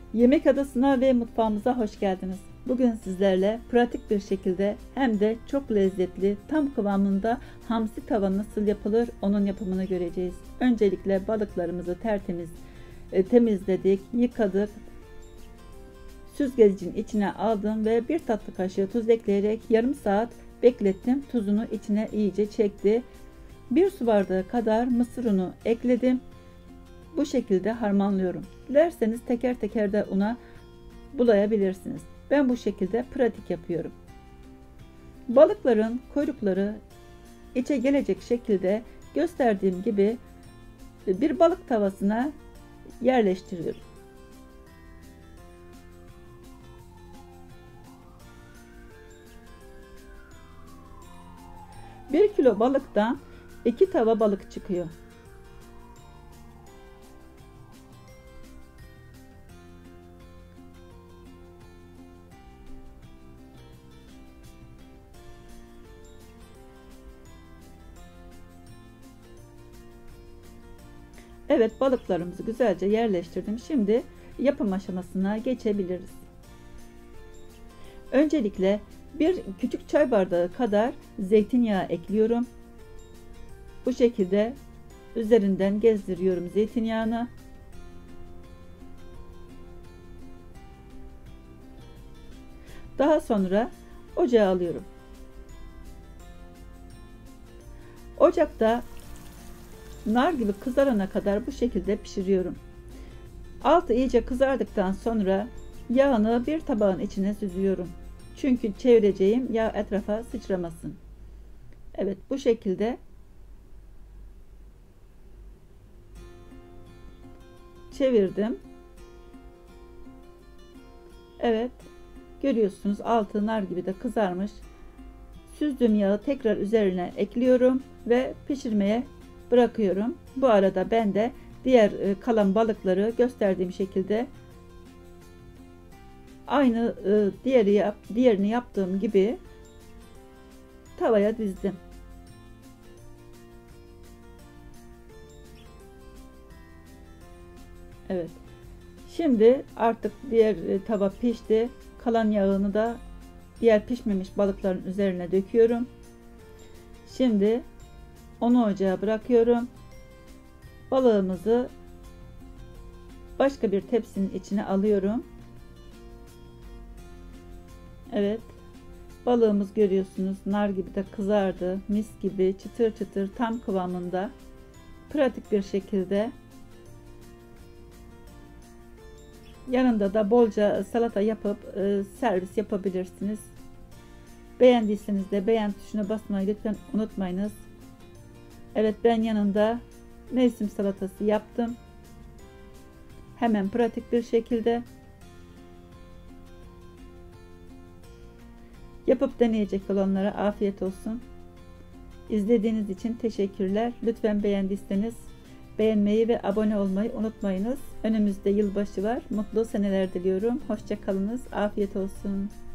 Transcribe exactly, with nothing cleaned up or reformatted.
Yemek adasına ve mutfağımıza hoş geldiniz. Bugün sizlerle pratik bir şekilde hem de çok lezzetli, tam kıvamında hamsi tava nasıl yapılır onun yapımını göreceğiz. Öncelikle balıklarımızı tertemiz e, temizledik, yıkadık. Süzgecin içine aldım ve bir tatlı kaşığı tuz ekleyerek yarım saat beklettim. Tuzunu içine iyice çekti. Bir su bardağı kadar mısır unu ekledim. Bu şekilde harmanlıyorum. Dilerseniz teker teker de una bulayabilirsiniz. Ben bu şekilde pratik yapıyorum. Balıkların kuyrukları içe gelecek şekilde gösterdiğim gibi bir balık tavasına yerleştiriyorum. Bir kilo balıktan iki tava balık çıkıyor. Evet, balıklarımızı güzelce yerleştirdim. Şimdi yapım aşamasına geçebiliriz. Öncelikle bir küçük çay bardağı kadar zeytinyağı ekliyorum. Bu şekilde üzerinden gezdiriyorum zeytinyağını. Daha sonra ocağa alıyorum. Ocakta nar gibi kızarana kadar bu şekilde pişiriyorum. Altı iyice kızardıktan sonra yağını bir tabağın içine süzüyorum. Çünkü çevireceğim yağ etrafa sıçramasın. Evet, bu şekilde çevirdim. Evet, görüyorsunuz altı nar gibi de kızarmış. Süzdüğüm yağı tekrar üzerine ekliyorum ve pişirmeye bırakıyorum. Bu arada ben de diğer kalan balıkları gösterdiğim şekilde aynı diğeri yap, diğerini yaptığım gibi tavaya dizdim. Evet. Şimdi artık diğer tava pişti. Kalan yağını da diğer pişmemiş balıkların üzerine döküyorum. Şimdi onu ocağa bırakıyorum. Balığımızı başka bir tepsinin içine alıyorum. Evet. Balığımız görüyorsunuz nar gibi de kızardı. Mis gibi çıtır çıtır tam kıvamında. Pratik bir şekilde. Yanında da bolca salata yapıp e, servis yapabilirsiniz. Beğendiyseniz de beğen tuşuna basmayı lütfen unutmayınız. Evet, ben yanında mevsim salatası yaptım. Hemen pratik bir şekilde. Yapıp deneyecek olanlara afiyet olsun. İzlediğiniz için teşekkürler. Lütfen beğendiyseniz beğenmeyi ve abone olmayı unutmayınız. Önümüzde yılbaşı var. Mutlu seneler diliyorum. Hoşça kalınız. Afiyet olsun.